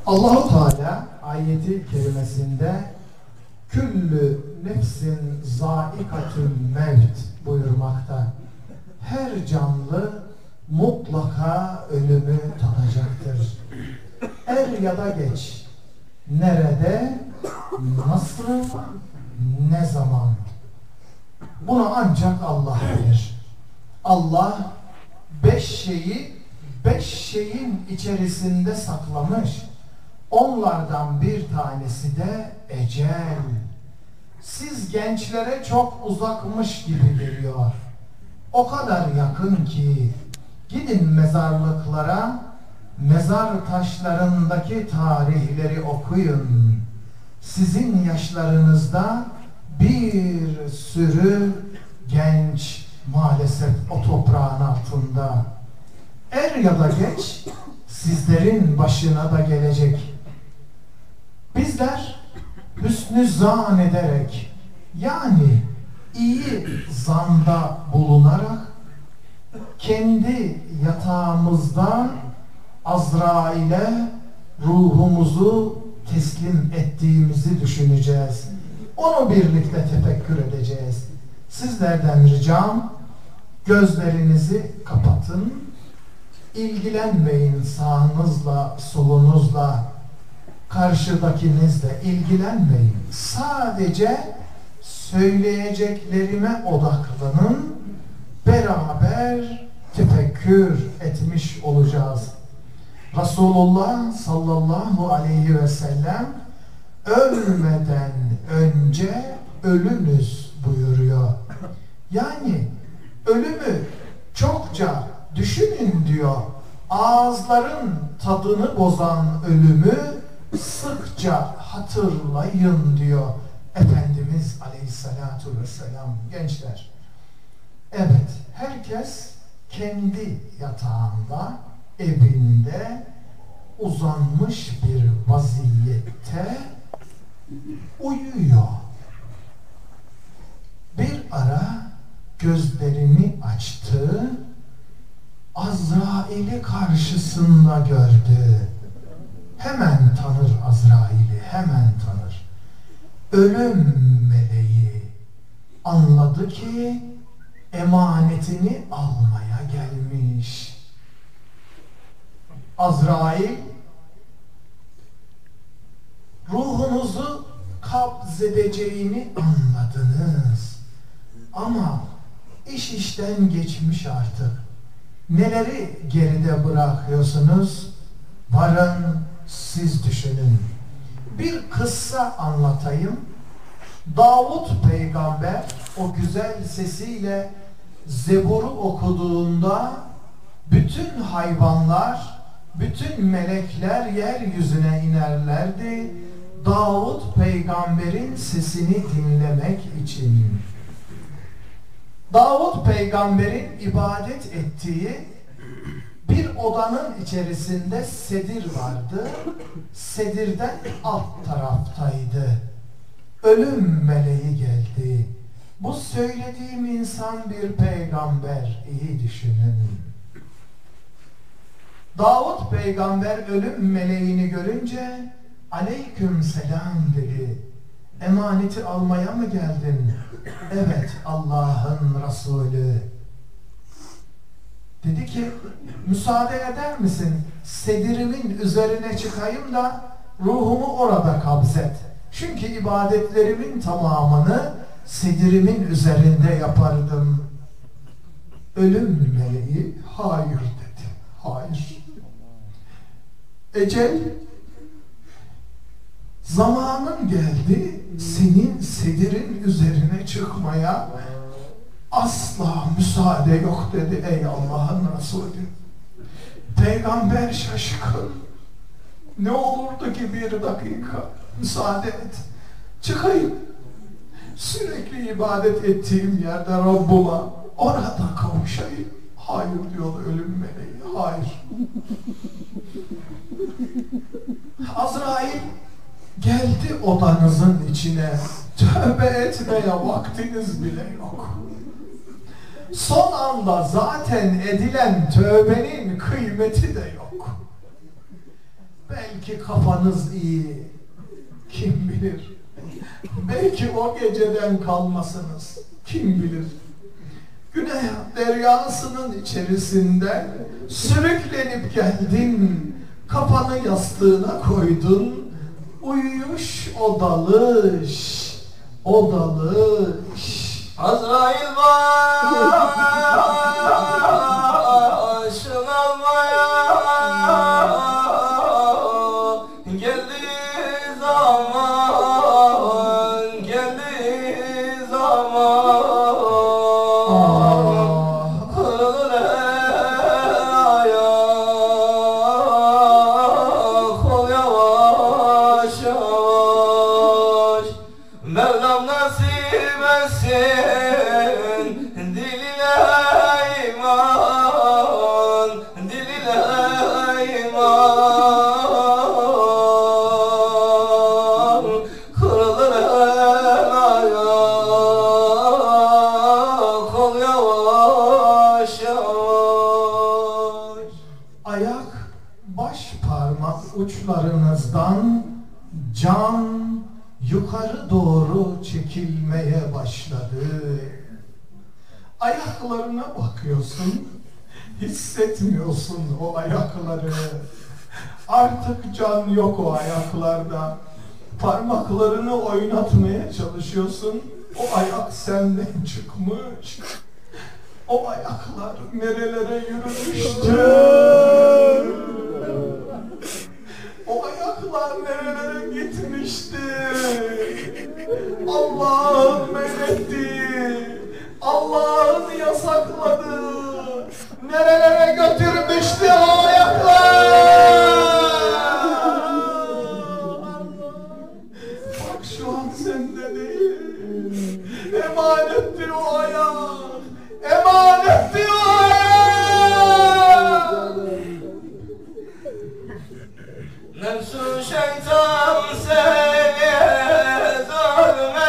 Allah-u Teala ayeti kerimesinde küllü nefsin zâikatül mevt buyurmakta. Her canlı mutlaka ölümü tadacaktır. Er ya da geç, nerede, nasıl, ne zaman? Bunu ancak Allah bilir. Allah beş şeyin içerisinde saklamış. Onlardan bir tanesi de ecel. Siz gençlere çok uzakmış gibi geliyor. O kadar yakın ki gidin mezarlıklara, mezar taşlarındaki tarihleri okuyun. Sizin yaşlarınızda bir sürü genç maalesef o toprağın altında. Er ya da geç sizlerin başına da gelecek. Bizler hüsnü zan ederek, yani iyi zanda bulunarak kendi yatağımızda Azrail'e ruhumuzu teslim ettiğimizi düşüneceğiz. Onu birlikte tefekkür edeceğiz. Sizlerden ricam, gözlerinizi kapatın. İlgilenmeyin sağınızla, solunuzla, karşıdakinizle ilgilenmeyin. Sadece söyleyeceklerime odaklanın. Beraber tefekkür etmiş olacağız. Resulullah sallallahu aleyhi ve sellem ölmeden önce ölünüz buyuruyor. Yani ölümü çokça düşünün diyor. Ağızların tadını bozan ölümü sıkça hatırlayın diyor Efendimiz aleyhissalatu vesselam. Gençler, evet, herkes kendi yatağında, evinde uzanmış bir vaziyette uyuyor. Bir ara gözlerini açtı, Azrail'i karşısında gördü. Hemen tanır Azrail'i, hemen tanır. Ölüm meleği anladı ki emanetini almaya gelmiş. Azrail, ruhunuzu kabzedeceğini anladınız. Ama iş işten geçmiş artık. Neleri geride bırakıyorsunuz? Varın siz düşünün. Bir kıssa anlatayım. Davut peygamber o güzel sesiyle Zebur'u okuduğunda bütün hayvanlar, bütün melekler yeryüzüne inerlerdi. Davut peygamberin sesini dinlemek için. Davut peygamberin ibadet ettiği bir odanın içerisinde sedir vardı. Sedirden alt taraftaydı. Ölüm meleği geldi. Bu söylediğim insan bir peygamber. İyi düşünün. Davut peygamber ölüm meleğini görünce aleyküm selam dedi. Emaneti almaya mı geldin? Evet, Allah'ın Resulü. Dedi ki, müsaade eder misin? Sedirimin üzerine çıkayım da ruhumu orada kabzet. Çünkü ibadetlerimin tamamını sedirimin üzerinde yapardım. Ölüm meleği hayır dedi. Hayır. Ecel, zamanın geldi senin sedirin üzerine çıkmaya, asla müsaade yok dedi ey Allah'ın Resulü. Peygamber şaşkın. Ne olurdu ki bir dakika müsaade et. Çıkayım. Sürekli ibadet ettiğim yerde Rabbuma orada kavuşayım. Hayır diyor ölüm meleği. Hayır. Azrail geldi odanızın içine. Tövbe etmeye vaktiniz bile yok. Son anda zaten edilen tövbenin kıymeti de yok. Belki kafanız iyi, kim bilir. Belki o geceden kalmasınız, kim bilir. Günah deryasının içerisinde sürüklenip geldin, kafanı yastığına koydun, uyuş o dalış, o dalış. Azrail başını almaya geldiği zaman, geldiği zaman kırılır ayak, kol yavaş yavaş. Mevlam nasip etsin diline iman, diline iman. Kırılır ayak, kol yavaş yavaş. Ayak baş parmak uçlarınızdan can yukarı doğru çekilmeye başladı. Ayaklarına bakıyorsun, hissetmiyorsun o ayakları. Artık can yok o ayaklarda. Parmaklarını oynatmaya çalışıyorsun, o ayak senden çıkmış. O ayaklar nerelere yürümüştü? O ayaklar nerelere gitmişti? Allah'ın menetti, Allah'ın yasakladı. Nerelere götürmüştü o ayaklar? Bak şu an sende değil. Emanetti o ayak. Emanetti o ayak. Nefsu şeytan seni zulme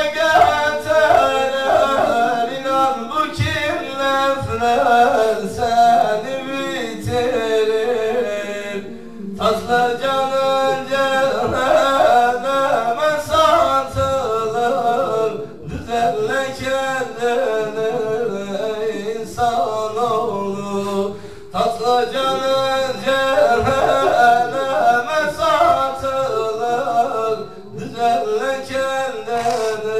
getirir. İnan bu kirletler seni bitirir. Tasla canın cehenneme satılır. Düzenle kendini insanoğlu. Tasla canın cehenneme satılır. Düzenle kendini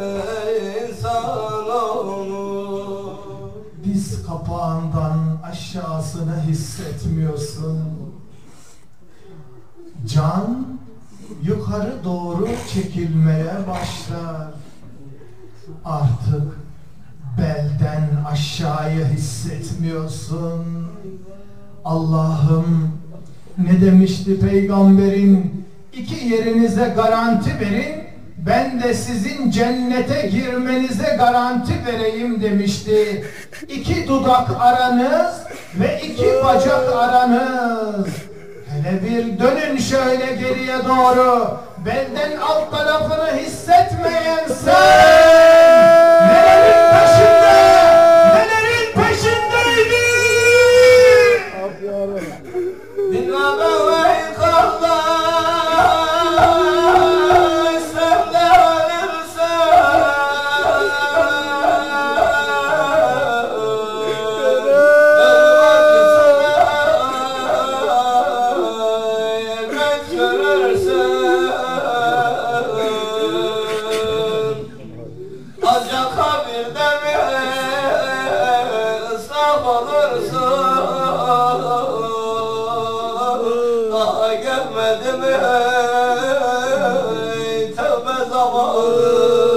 insanoğlu. Diz kapağından aşağısını hissetmiyorsun. Can yukarı doğru çekilmeye başlar. Artık belden aşağıya hissetmiyorsun. Allah'ım, ne demişti peygamberin? İki yerinize garanti verin, ben de sizin cennete girmenize garanti vereyim demişti. İki dudak aranız ve iki bacak aranız. Hele bir dönün şöyle geriye doğru. Belden alt tarafını hissetmeyen sen nelerin peşinde, nelerin peşindeydi? Dinleme ve kardeş, sen de Ancak kabirde mi ıslak olursun? Daha gelmedi mi tövbe zamanı?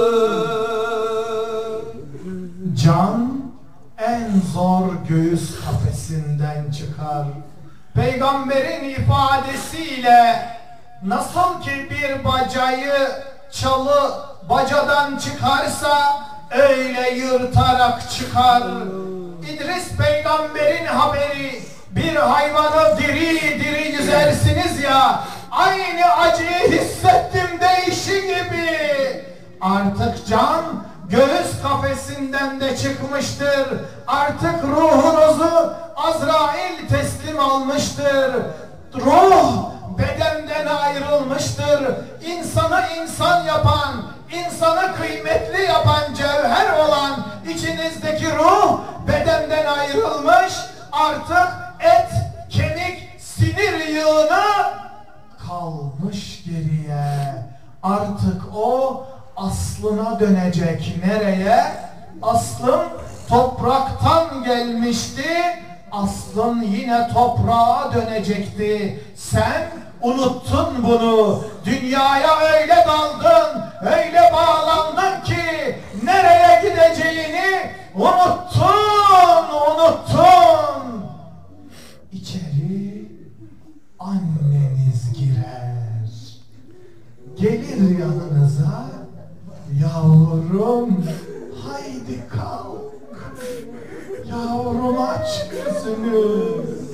Can en zor göğüs kafesinden çıkar. Peygamberin ifadesiyle nasıl ki bir bacayı çalı bacadan çıkarsa öyle yırtarak çıkar. İdris peygamberin haberi, bir hayvanı diri diri yüzersiniz ya, aynı acıyı hissettim deyişi gibi. Artık can göğüs kafesinden de çıkmıştır. Artık ruhunuzu Azrail teslim almıştır. Ruh beden insan yapan, insanı kıymetli yapan cevher olan içinizdeki ruh bedenden ayrılmış, artık et, kemik, sinir yığını kalmış geriye. Artık o aslına dönecek. Nereye? Aslın topraktan gelmişti, aslın yine toprağa dönecekti. Sen unuttun bunu. Dünyaya öyle daldın, öyle bağlandın ki nereye gideceğini unuttun. İçeri anneniz girer. Gelir yanınıza, yavrum haydi kalk, yavrum aç gözünü.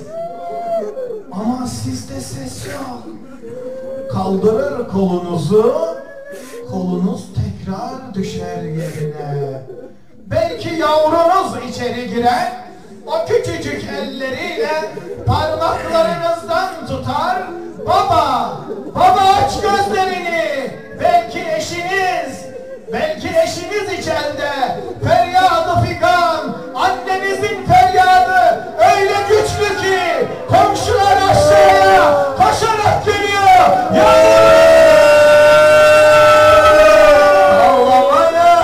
Ama sizde ses yok. Kaldırır kolunuzu, kolunuz tekrar düşer yerine. Belki yavrunuz içeri girer, o küçücük elleriyle parmaklarınızdan tutar. Baba, baba aç gözlerini. Belki eşiniz içeride. Feryadı figan, annenizin feryadı öyle güçlü ki komşular aşağıya koşarak geliyor. Ağlamaya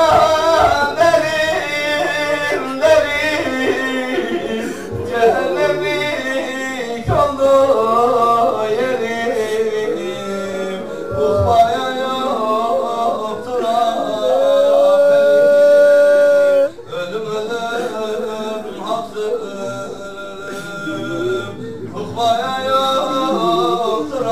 derin derin, cehennemlik oldu yerim. Ukbaya yoktur aferin, ölüm ölüm haktır ölüm. Ukbaya yoktur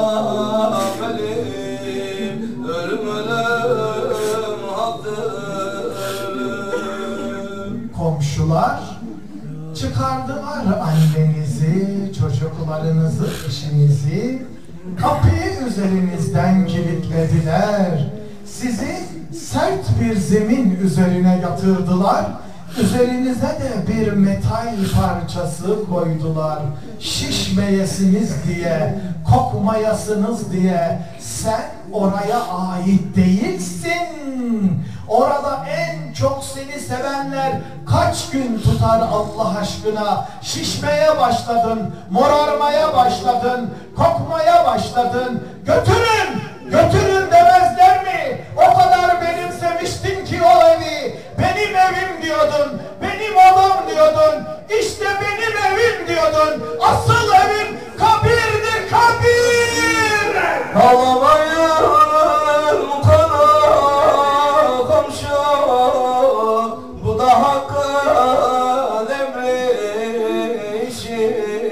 aferin, ölüm ölüm haktır ölüm. Komşular çıkardılar annenizi, çocuklarınızı, eşinizi, kapıyı üzerinizden kilitlediler. Sizi sert bir zemin üzerine yatırdılar. Üzerinize de bir metal parçası koydular. Şişmeyesiniz diye, kokmayasınız diye. Sen oraya ait değilsin. Orada en çok seni sevenler kaç gün tutar Allah aşkına? Şişmeye başladın, morarmaya başladın, kokmaya başladın. Götürün, götürün demezler mi? O kadar benimsemiştin ki o evi. Benim evim diyordun, benim odam diyordun. İşte benim evim diyordun. Asıl evim kabirdir, kabir. Ağlamayın konu komşu, bu da hakkın emri işi.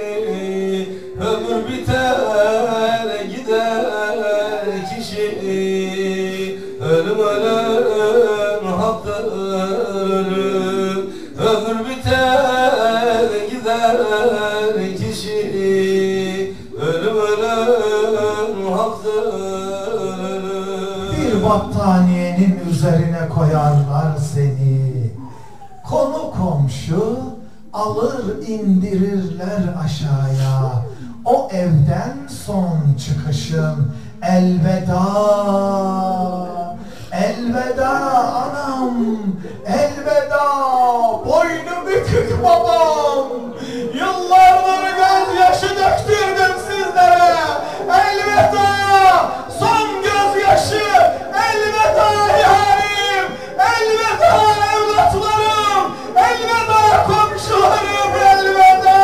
Ömür biter gider kişi, ölüm ölüm haktır ölüm. Ömür biter gider kişi, ölüm ölüm haktır ölüm. Bir battaniyenin üzerine koyarlar seni. Konu komşu alır indirirler aşağıya. O evden son çıkışın elveda. Elveda anam, elveda boynu bükük babam. Yıllardır gözyaşı döktürdüm sizlere. Elveda son gözyaşı, elveda yarim, elveda evlatlarım, elveda komşularım, elveda.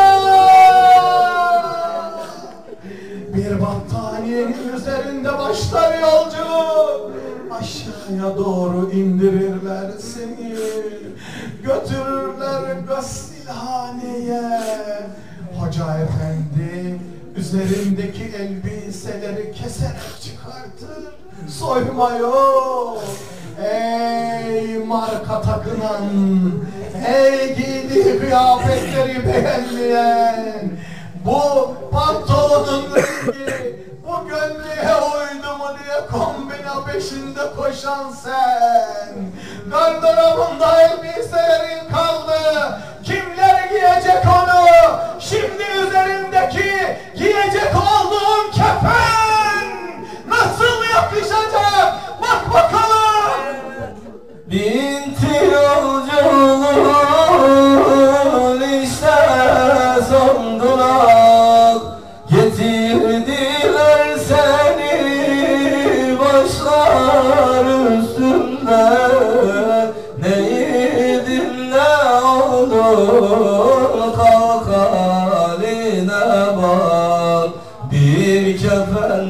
Bir battaniyenin üzerinde başlar yolculuk. Aşağıya doğru indirirler seni. Götürürler gasilhaneye. Hoca efendi üzerindeki elbiseleri keserek çıkartır. Soyma yok. Ey marka takınan, ey giydiği kıyafetleri beğenmeyen, bu pantolonun rengi, bu gömleğe uydu mu diye kombina peşinde koşan sen. Gardırobunda elbiselerin kaldı. Kimler giyecek onu? Şimdi üzerindeki giyecek olduğun kefen nasıl yakışacak?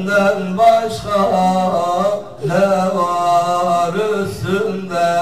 kefenden başka ne var üstünde?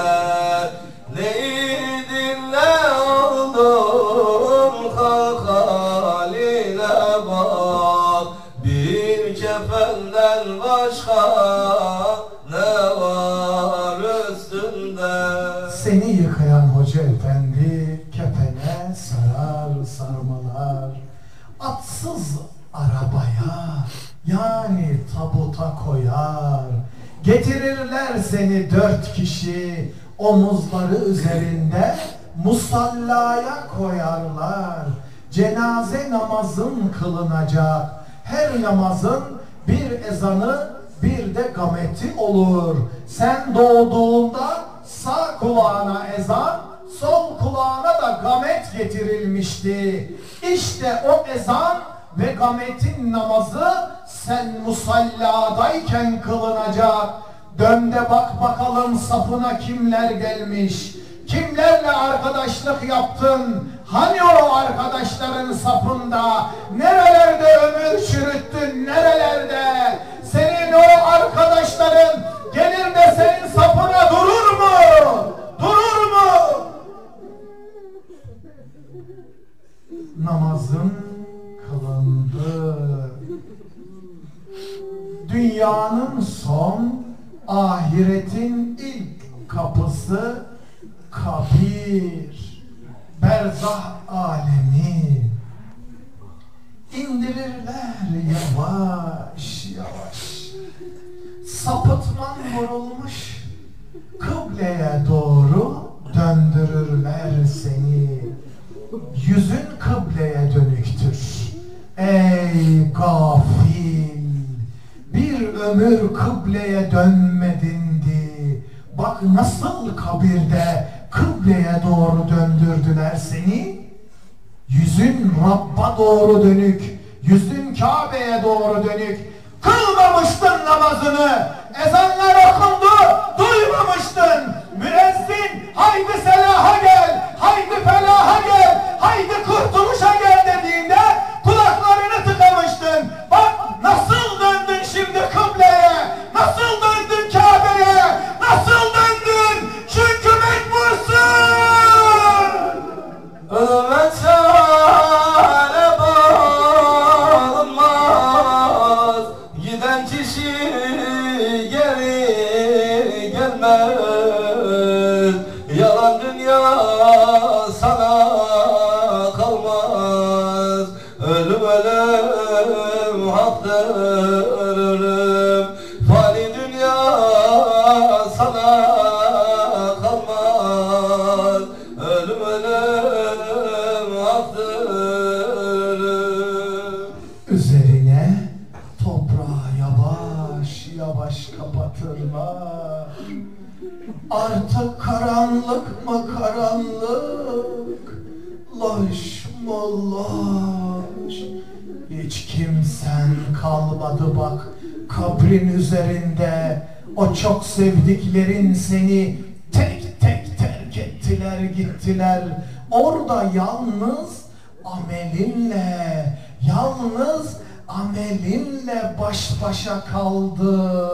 Neydin ne oldun kalk haline bak. Bir kefenden başka ne var üstünde? Seni yıkayan hoca efendi kefene sarar sarmalar. Atsız arabaya yani tabuta koyar. Getirirler seni 4 kişi, omuzları üzerinde musallaya koyarlar. Cenaze namazın kılınacak. Her namazın bir ezanı bir de gameti olur. Sen doğduğunda sağ kulağına ezan, sol kulağına da gamet getirilmişti. İşte o ezan ve gametin namazı sen musalladayken kılınacak. Dön de bak bakalım safına kimler gelmiş. Kimlerle arkadaşlık yaptın? Hani o arkadaşların safında? Nerelerde ömür çürüttün? Nerelerde? Senin o arkadaşların gelir de senin safına durur mu? Durur mu? Namazın kılındı. Dünyanın son, ahiretin ilk kapısı kabir, berzah alemi. İndirirler yavaş yavaş. Sapıtman vurulmuş, kıbleye doğru döndürürler seni. Yüzün kıbleye dönüktür. Ey gafil! Bir ömür kıbleye dönmedindi. Bak nasıl kabirde kıbleye doğru döndürdüler seni. Yüzün Rabb'a doğru dönük, yüzün Kabe'ye doğru dönük. Kılmamıştın namazını, ezanlar okundu, duymamıştın. Müezzin haydi selaha gel, haydi felaha gel, haydi kurtuluşa gel dediğinde kulaklarını tıkamıştın. Bak nasıl döndün şimdi kıbleye, nasıl döndün Kabe'ye, nasıl döndün? Çünkü mecbursun. Ölüme çare bulunmaz. Giden kişi geri gelmez. Yalan dünya sana kalmaz. Ölüm ölüm haktır ölüm. Fani dünya sana kalmaz. Ölüm ölüm haktır ölüm. Üzerine toprağı yavaş yavaş kapatırlar. Artık karanlık mı karanlık, loş mu loş. Hiç kimsen kalmadı bak kabrin üzerinde. O çok sevdiklerin seni tek tek terk ettiler gittiler. Orada yalnız amelinle, yalnız amelinle baş başa kaldı.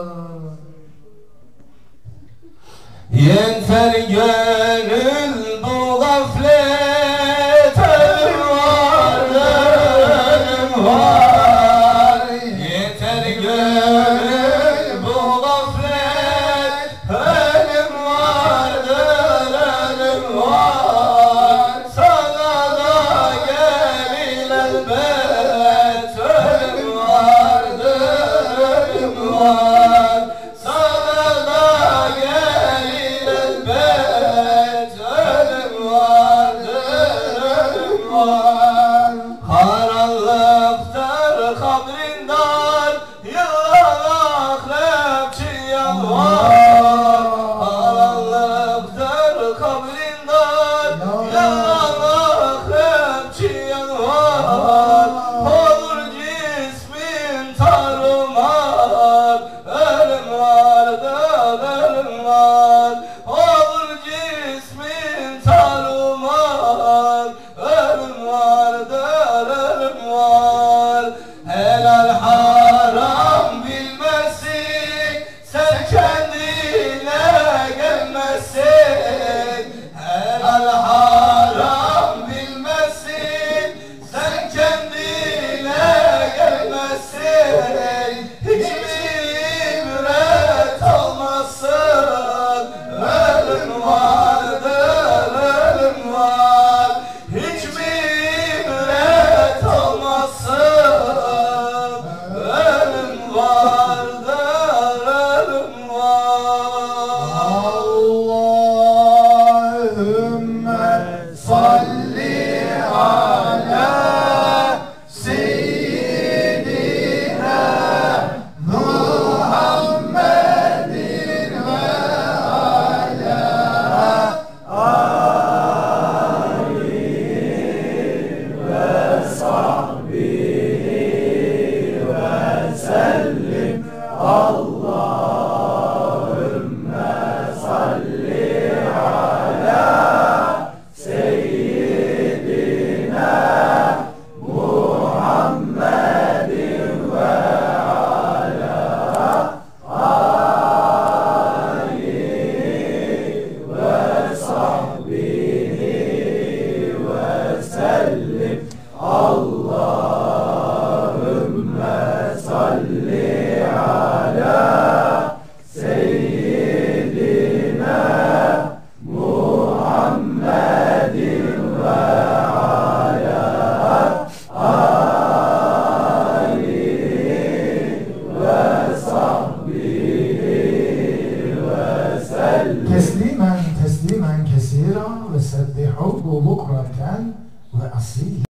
Yeter gönül bu gaflet, ölüm var, ölüm var. Yeter gönül bu gaflet, ölüm vardır, ölüm var. Sana da gelir elbet, ölüm vardır, ölüm var. Sana da gelir elbet, ölüm vardır, ölüm var. Karanlıktır kabrin dar, yılan akrepçi yalvar. Karanlıktır kabrin dar, yılan akrepçi yalvar. Olur cismin tarumar, ölüm vardır, ölüm var. Olur cismin tarumar, ölüm vardır, ölüm var. Helal haram تسليما كثيرا وسبحوه بكرة وأصيلا.